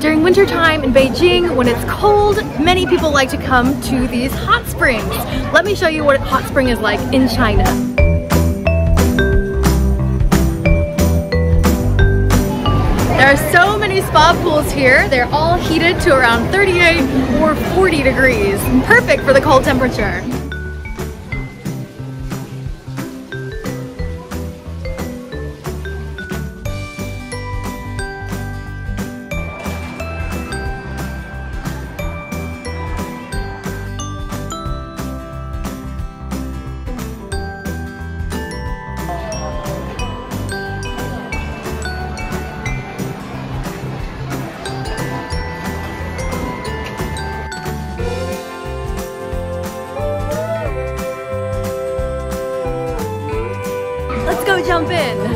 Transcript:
During wintertime in Beijing, when it's cold, many people like to come to these hot springs. Let me show you what a hot spring is like in China. There are so many spa pools here. They're all heated to around 38 or 40 degrees. Perfect for the cold temperature. Let's go jump in.